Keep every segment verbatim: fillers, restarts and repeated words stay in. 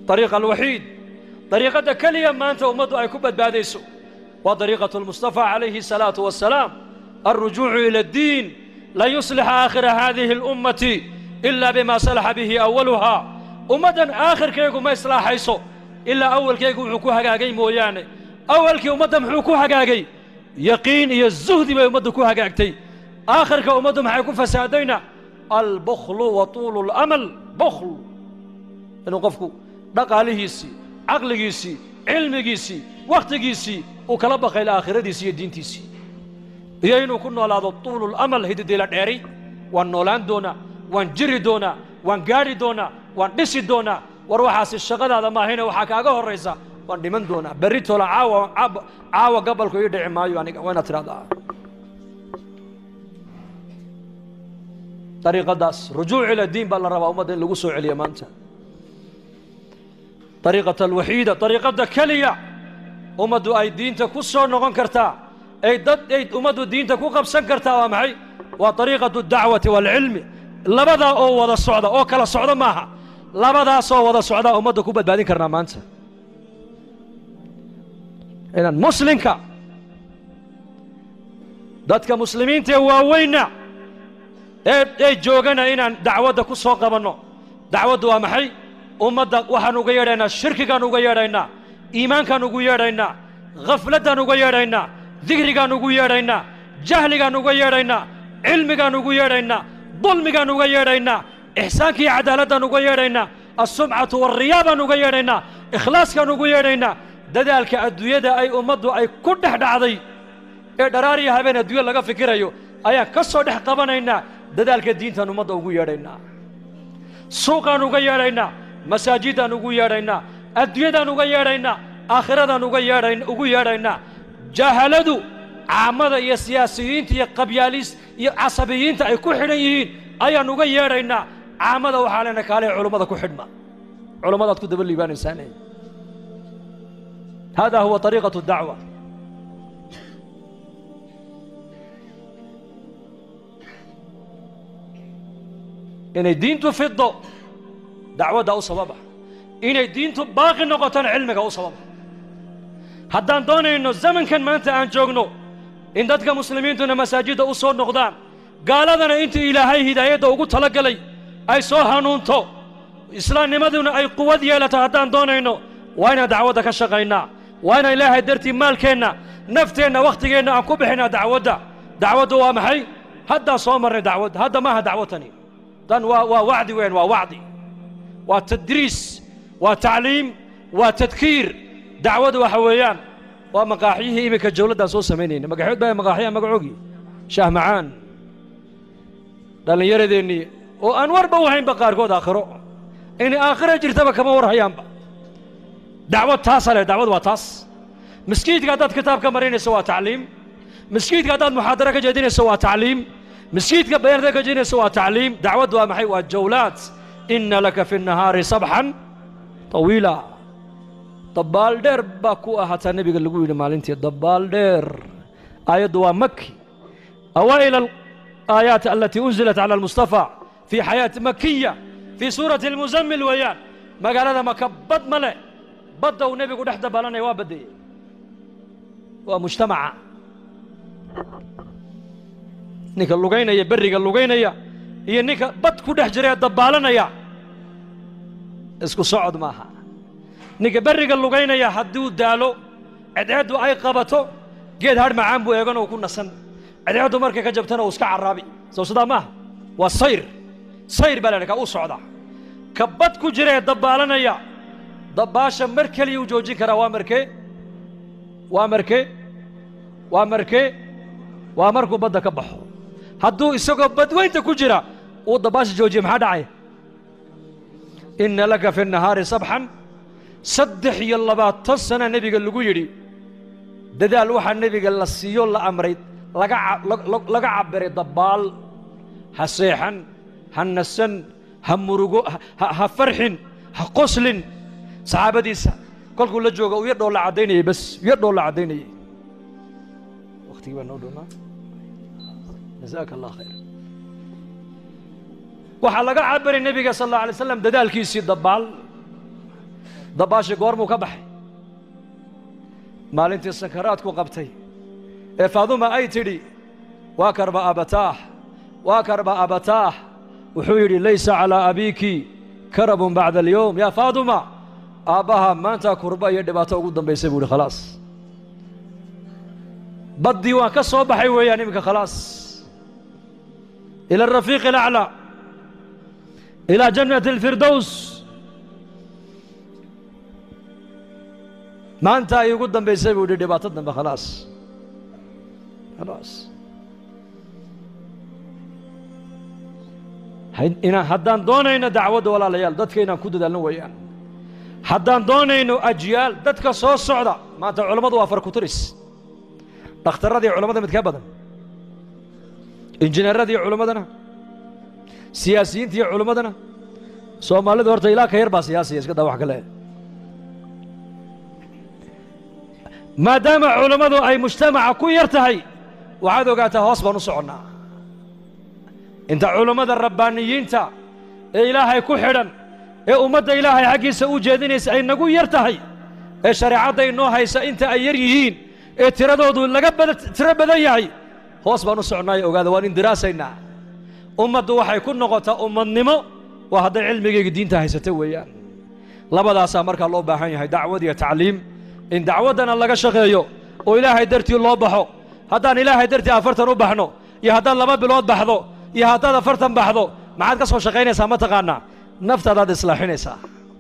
طريق الوحيد طريقة كلية ما أنت أمد أي كبت باديسو وطريقة المصطفى عليه الصلاة والسلام الرجوع إلى الدين لا يصلح آخر هذه الأمة إلا بما صلح به أولها أمدا آخر كيكو ما يصلح حيثو إلا أول كيكو حكوها قاقي موياني أول كي أمدا محكوها قاقي يقين يزهد بأمدكوها قاقتي آخر كأمدا محكو فسادينا البخل وطول الأمل بخل إنه قفكو دقاليسي عقليسي علميسي وقتيسي وكلبخ إلى آخرتيسي دينتيسي يينو كنا على طول الأمل هدي ديلا ديري وان نولان دونا وان جري دونا وان غاري دونا وان دسي دونا وروحاس الشغل هذا ما هنا وحا كاغا هوريسا وان ديمن دونا بريتو لا عاو عاو قبلكو يدعي مايو اني وين ترادا طريقه داس رجوع الى الدين بل ربا امه لو سو عليه مانتا طريقه الوحيده طريقه كليه امه اي دينتا كسو نقون كرتا أي ضد أي أمد الدين تكون قبسن كرتها معي وطريقة الدعوة والعلم لبدا أو وضع الصعدة أو كلا الصعدة معها لبدا صو وضع الصعدة أمد كوبت بعدين كرنا ما أنت إذا مسلمك ضدك مسلمين تواوينا أي أي جوجنا إن دعوة كسو قبنا دعوة دوا معي أمد وحنو غيرنا الشرك كانوا غيرنا إيمان كانوا غيرنا غفلة كانوا غيرنا ذكرك نقول جهلك نقول علمك نقول ظلمك نقول إحسانك عدالة نقول السمعة والرياضة نقول إخلاصك نقول دذلك الدنيا أي أمد أي كل حد عضي دراري هبين الدنيا لقى فكرة يو أي كسر ده قبنا دذلك الدين تنمد نقول سوق نقول مساجد نقول الدنيا نقول آخرة نقول جاهلدوا عامة يا سياسيين يا قبياليس يا عصبيين تا يكون حنيين أي نغيرنا عامة وحالنا كالي علماء كو حدما علماء تكتب اللي بان إنسانين هذا هو طريقة الدعوة إن الدين تفضل دعوة دا أصبابها إن الدين تباقي نقطة علمك أصبابها haddaan doonayno zamankan maanta aan joogno in dadka muslimiintuna masaajida u soo noqdaan gaaladana inta ilaahay hidaayada ugu tala galay ay soo hanuunto islaamnimaduna ay quwad yeelato haddaan doonayno waa inaan dacwadda ka shaqaynaa waa inaan ilaahay dartii maalkeenna nafteenna wakhtigeenna aan ku bixinaa dacwadda dacwaddu waa maxay haddaan soo marnay dacwadda hadda maaha dacwatani dan waa waa wacdi weyn waa wacdi waa tadriis waa tacliim waa tadkiir دعوة وحويان ومقاحيه إيمك الجولة سو سمينين مقاحيود باي مقاحيها مقعوقي شاه معان دان يرديني وأنور بوحين بقار قود آخرو إني آخر جرتبا كما ورحيان با دعوة تاصل دعوة وتاص مسكيت قادات كتاب كمرين سوا تعليم مسكيت قادات محاضرة كجدين سوا تعليم مسكيت كبير ذاك جدين سوا تعليم دعوة ومحي والجولات إن لك في النهار صبحا طويلا دبال دير باكو أحد النبي قال لقول مالنتي دبال دير آيات دوا مكي أوائل الآيات التي أنزلت على المصطفى في حياة مكية في سورة المزمل ويان ما قال هذا مكبد ملئ بدأوا النبي قد احدى بالنا وابدي ومجتمع نيك اللقينا يا بري اللقينا يا هي نيك بد كده حجري دبالنا يا اسكو صعد معها نيك برق اللقينا يا حدو دالو عدعدو أي قبطو جيد هاد معان بو يغنو وكونا سن عدعدو مركا كجبتنا وسكا عرابي سو صدا ما والصير صير بلانك أو صعدا كبت كجري دبالنا يا دباشا مركلي وجوجي كرا وامركي وامركي وامركي وامركو بدا كبحو حدو إسوكو بدوين تكجرا ودباشا جوجي محادعي إن لك في النهار صبحا صدح يلا بات السنة النبي قال له يري ده الوحى النبي قال السيول لا أمريت لقى لقى عبر الضبال هسيحن هنسن همرجو هفرحن هقسل صحابة ديسا كل كل جوجا ويردوا لعديني بس يردوا لعديني وقتي ونودنا جزاك الله خير وحلقة عبر النبي صلى الله عليه وسلم ده الكيسي الضبال dabaashi goormuu ka baxay maalintii sankaraadku qabtay ee faaduma ay tidhi waa karba abataah waa karba abataah wuxuu yidhi laysa calaa abiiki karabun bacda alyowm yaa faaduma aabbaha maanta kurba iyo dhibaato ugu dambaysay buu yidhi khalaas baddii waan ka soo baxay weeyaan iminka khalaas ila arafiiqi alaclaa ilaa jannati alfirdows maanta ay ugu dambaysay buu yidhi dhibaato dambe khalaas khalaas inaan haddaan doonayno dacwadda walaalayaal dadka inaan ku dadaalno weeyaan haddaan doonayno ajyaal dadka soo socda maanta culammadu waa farkuturis dhakhtarradii culammada mid ka badan injineeradii culammadana siyaasiyiintii culammadana soomaalidu horta ilaa ka yar baa siyaasiya iska daa wax kale maadaama culammadu ay mujtamaca ku yar tahay waxaad ogaataa hoos baan u soconnaa inta culammada rabbaaniyiinta ee ilaahay ku xidhan ee ummadda ilaahay xaggiisa u jeedinaysa ay nagu yar tahay ee shareecadda inoo haysa inta ay yar yihiin ee tiradoodu laga bada tiro badan yahay hoos baan u socnaayo ogaada waan indiraasaynaa ummaddu waxay ku noqotaa ummadnimo waa hadday cilmigayga diinta haysata weeyaan labadaasaa markaa loo baahan yahay dacwad iyo tacliim in dacwaddana laga shaqeeyo oo ilaahay dartii loo baxo haddaan ilaahay dartii afartan u baxno iyo haddaad laba bilood baxdo iyo haddaad afartan baxdo maxaad ka soo shaqaynaysaa ma taqaanaa naftaadaad islaaxinaysaa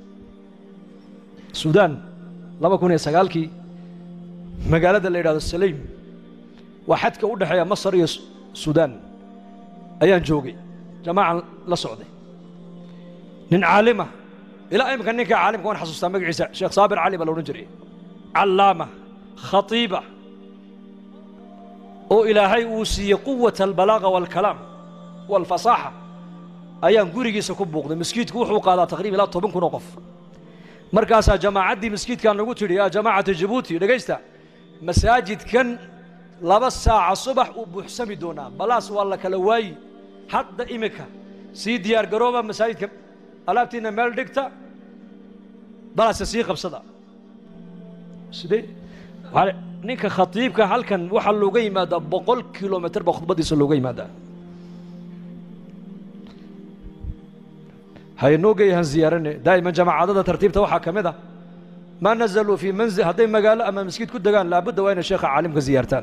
suudaan laba kun iyo sagaalkii magaalada la yidhahdo salaym waa xadka u dhexeeya masar iyo suudaan ayaan joogay jamaacan la socday nin caalima ilaa imika ninka caalimka waan xasuustaa magaciisa sheekh saabir cali baa la odhan jiray callaama khatiiba oo ilaahay uu siiyey quwata albalaaqa waalkalaam waalfasaaxa ayaan gurigiisa ku buuqday maskiidku wuxuu qaadaa taqriiban ilaa toban kun oo qof markaasaa jamaacaddii maskiidkaan nagu tidhi yaa jamaacata jabuuti dhegaysta masaajidkan laba saaca subax uu buuxsami doonaa balaas waa la kala waayi hadda imika sii diyaar garooba masaajidka alaabtiinna meel dhigta balaasa sii qabsada sidee ninka khatiibka halkan waxaa looga yimaadaa boqol kilomitir baa khudbadiisa looga yimaadaa haynoo geeyahan ziyaarane daa'iman jamaacadada tartiibta waxaa ka mid ah ma nazaluu fii manzil hadday magaalo ama maskiid ku degaan laabudda waa inay sheekha caalimka ziyaartaan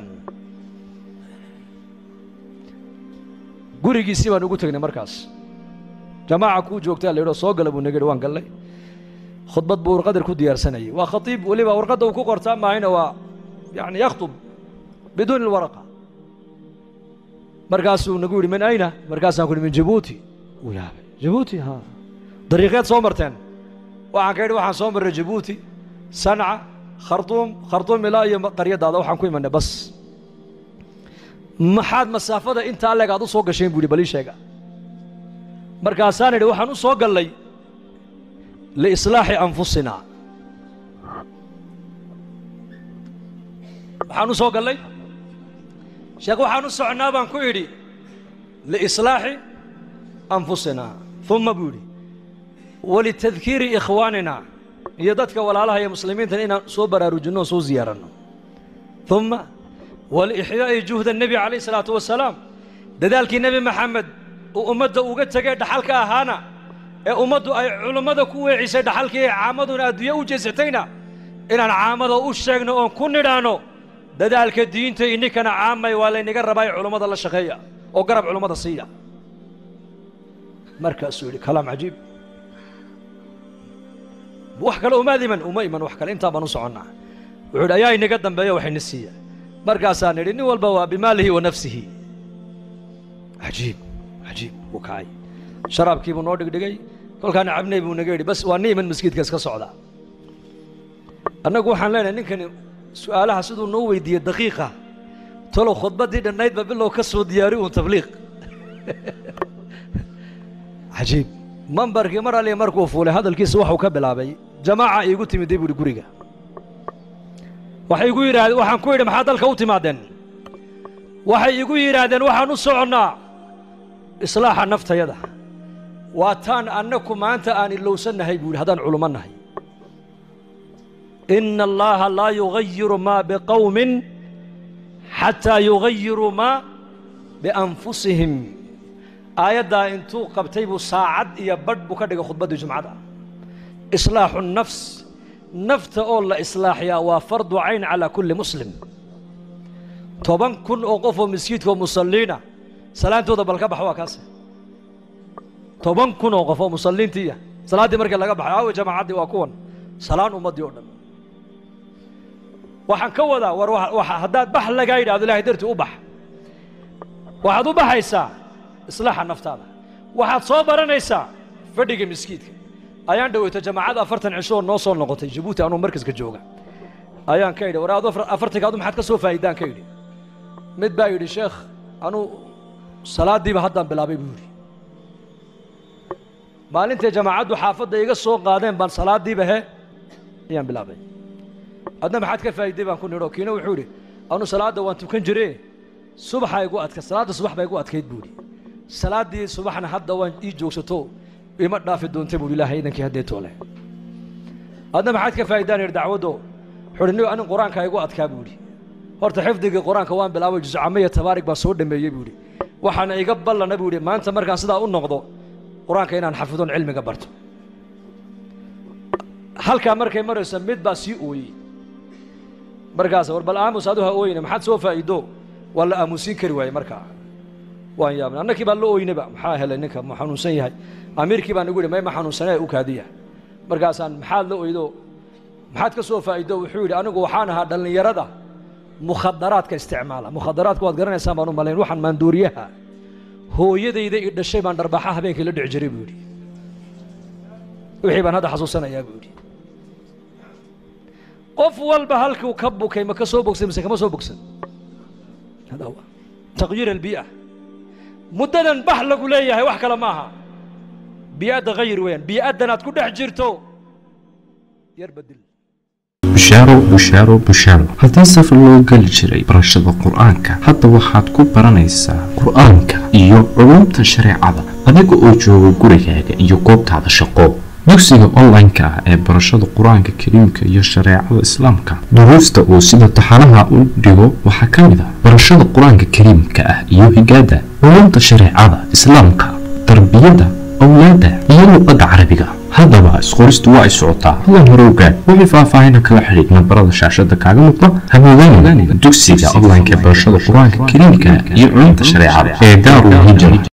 gurigiisii baan ugu tegnay markaas jamaaca kuu joogtaa la yidho soo gala buu naga yidhi waan gallay khudbad buu warqadar ku diyaarsanayay waa khatiib weliba warqadda uu ku qortaa maahayna waa yani yakhtub biduuni alwaraqa markaasuu nagu yidhi min ayna markaasaan ku yidhi min jabuuti uu yaabay jabuuti ha dariiqeed soo marteen waxaan ka yidhi waxaan soo marray jabuuti sanca khartuum khartuum ilaa iyo qaryadaada waxaan ku imanay bas maxaad masaafada intaa leeg aad u soo gasheen buu yidhi bal ii sheega markaasaan idhi waxaan u soo gallay liislaaxi anfusinaa waxaan u soo gallay sheekh waxaan u socnaa baan ku idhi liislaaxi anfusinaa uma buu yidhi walitadkiiri ikhwaanina iyo dadka walaalaha iyo muslimiintan inaan soo baraarujinno oo soo ziyaaranno uma waliixyaa'i juhda nebi calayh isalaatu wasalaam dadaalkii nebi maxamed uu ummadda uga tegay dhaxalka ahaana ee ummaddu ay culummada ku weecisay dhaxalkii ee caamaduna adduunya u jeesatayna inaan caamada u sheegno oon ku nidhaanno dadaalka diinta ininkana caamay waa laynaga rabaa ee culummada la shaqeeya oo garab culummada siiya markaasuu yidhi kalaam cajiib wax kale umaad iman uma iman wax kale intaa baan u soconnaa wuxuu yidhi ayaa inaga dambeeya waxayna siiya markaasaan idhi nin walba waa bimaalihi wa nafsihi cajiib cajiib wuu kacay sharaabkii buu noo dhigdhigay kolkaana cabnay buu naga yidhi bas waa ni iman maskiidka iska socda annagu waxaan leenahay ninkani su'aalaha siduu noo weydiiyey daqiiqa talow khudbaddii dhannaydba bilow ka soo diyaari uun tabliiq cajiib mambarkii mar aliya markuu fuulay hadalkiisa waxuu ka bilaabay jamaaca iigu timiday buuhi guriga waxay igu yidhaahdeen waxaan ku yidhi maxaa dalka u timaadeen waxay igu yidhaahdeen waxaan u soconnaa islaaxa naftayada waa taan annaku maanta aan ilowsannahay buu yidhi haddaan culummo nahay إن الله لا يغير ما بقوم حتى يغيروا ما بأنفسهم آيات انتو قبتيبو ساعد يبرد بكدق خطبة جمعة إصلاح النفس نفت أول إصلاح يا وفرض عين على كل مسلم طبعا كن أوقفوا مسجدكم مصلين سلام تودا بالكبح وكاسه طبعا كن أوقفوا مصلين تيا صلاة دي مركز لقبح أو جماعة دي واكون سلام ومدي أردن waxaan ka wadaa war waxa hadaad bax laga yiraahdo ilaahay dartii u bax waxaad u baxaysaa islaaxa naftaada waxaad soo baranaysaa fadhiga miskiidka ayaan dhaweyto jamaacada afartan cisho noo soo noqotay Djibouti anoo markaska jooga ayaan ka yidhi waraado afartan kaadu maxaad ka soo faa'iidaan ka yidhi mid baa yidhi sheekh anu salaadiiba haddaan bilaabay buu yidhi maalintii jamaacadu xaafadda iga soo qaadeen baan salaadiiba he ayaan bilaabay adna maxaad ka faa'iiday baan ku nidho kiina wuxuu yidhi anu salaada waan tukan jiray subaxa igu adka salaada subax bay igu adkayd buu yidhi salaadii subaxna hadda waan ii joogsato ima dhaafi doontay buu ilaahay idankii haddee toole adna maxaad ka faa'iidaan yidhi dacwado wuxuu yidhi anin qur-aanka igu adkaa buu yidhi horta xifdigii qur-aanka waan bilaabay juz camaya tabaarig baan soo dhameeyey buu yidhi waxaana iga ballana buu yidhi maanta markaan sidaa u noqdo qur-aanka inaan xafidon cilmiga barto halkaa markay marayso mid baa sii ooyey markaas war bal aamus aduha ooyina maxaad soo faa'iido wala aamusin kari waayay markaa waan yaabna annakii baa la ooynaba maxaa helay ninka ma xanuunsan yahay amiirkii baan ugu yidhi ma xanuunsanay u kaadiya markaasaan maxaad la ooydo maxaad ka soo faa'iido wuxuu yidhi anigu waxaan ahaa dhallinyarada mukhadaraadka isticmaala mukhadaraadku waad garanaysaan baan u malayn waxaan maanduuriyaha hooyadayda i dhashay baan dharbaaxa habeenkii la dhici jiray buu yidhi wixii baan hadda xasuusanayaa buu yidhi qof walba halkuu ka bukay ma ka soo bogsan mise kama soo bogsan hada huwa taqyiir albii'a muddadan bax lagu leeyahay wax kale maaha bii'ada ghayr weeyaan bii'adan aad ku dhex jirto yar badil bushaaro bushaaro bushaaro haddii safar loo geli jiray barashada qur-aanka hadda waxaad ku baranaysaa qur-aanka iyo culumta shareecada adiga oo jooga gurigaaga iyo goobtaada shaqo dugsiga online-ka ah ee barashada qur-aanka kariimka iyo shareecada islaamka duruusta uu sida taxanaha u dhigo waxaa ka mid ah barashada qur-aanka kariimka ah iyo higaada culumta shareecada islaamka tarbiyada awlaada iyo luqadda carabiga haddaba isqoristu waa ay socotaa hadan horowgaad wixii faahfaahina kala xidhiid nambarada shaashada kaaga muuqda hamoodaan dugsiga online-ka ee barashada qur-aanka kariimka iyo culumta shareecada ee daarul hijra